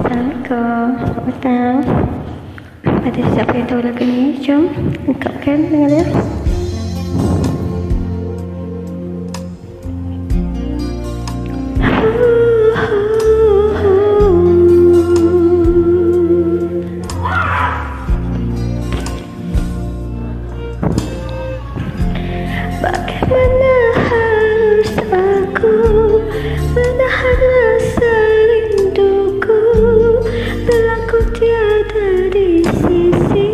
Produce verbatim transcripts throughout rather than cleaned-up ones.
Assalamualaikum, selamat petang. Pada siapa yang tahu lagu ni, jom ungkapkan dengan dia. Bagaimana harus aku menahan rasa rinduku bila ku tiada di sisi.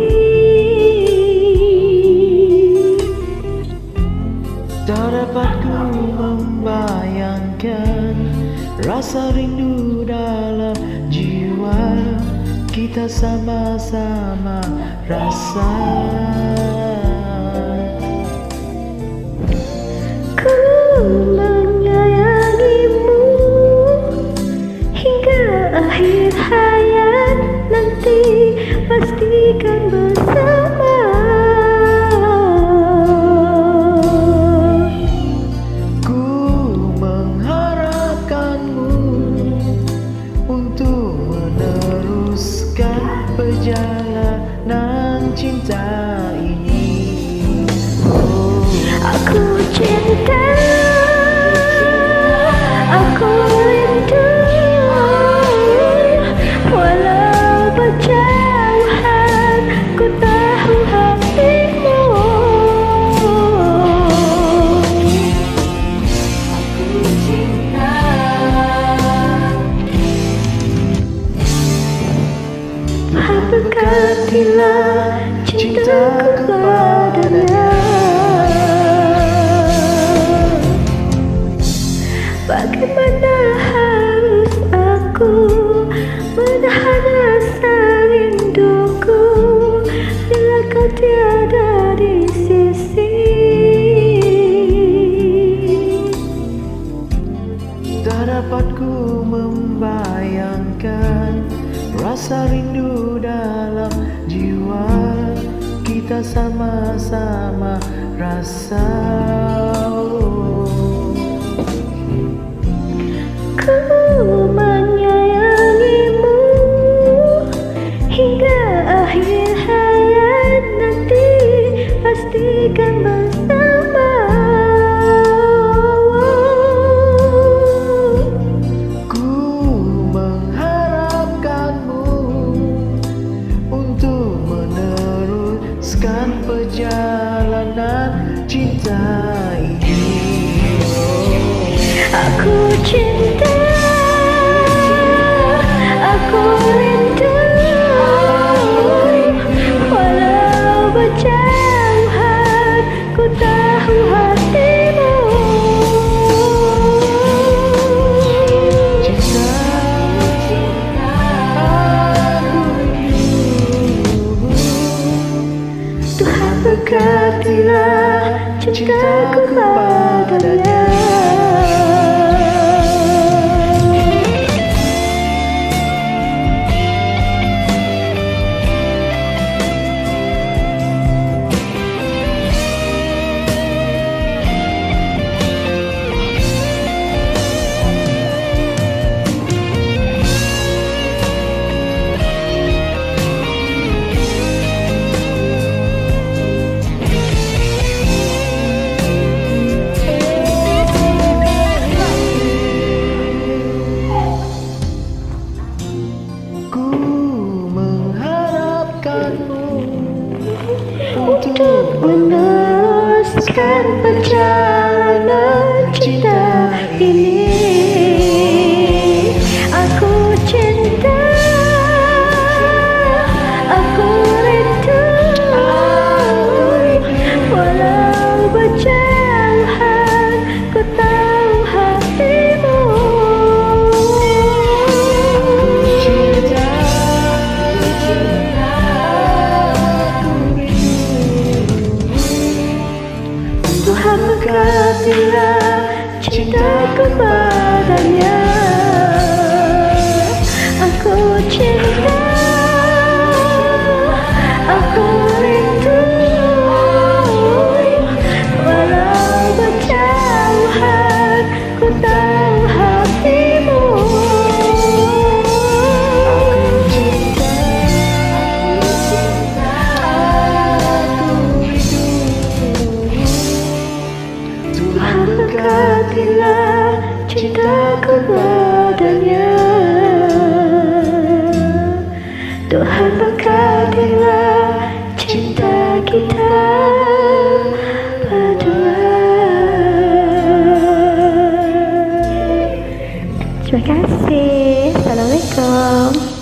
Tak dapat ku membayangkan rasa rindu dalam jiwa, kita sama-sama rasa. Ku menyayangimu hingga akhir hayat nanti, pastikan bersama. Ku mengharapkanmu untuk meneruskan perjalanan cinta ini. Oh. Aku cinta, aku rindu, walau berjauhan, ku tahu hatimu. Aku cinta, Tuhan berkatilah cintaku padanya. Bagaimana harus aku menahan rasa rinduku bila kau tiada di sisi. Tak dapat ku membayangkan rasa rindu dalam jiwa, kita sama-sama rasa. Ku menyayangimu hingga akhir hayat nanti, pastikan bersama. Ku mengharapkanmu untuk meneruskan perjalanan cinta ini. Aku cinta, aku rindu, walau berjauhan, ku tahu hatimu. Cinta, aku rindu. Tuhan berkatilah cintaku padanya. Untuk meneruskan perjalanan cinta ini. Aku cinta, aku rindu, walau berjauhan, ku tahu hatimu. Tuhan berkatilah cintaku padanya. Aku cinta, aku rindu, walau berjauhan, ku tahu hatimu. berkatilah cintaku padanya. Tuhan berkatilah cinta kita berdua. Terima kasih. Assalamualaikum.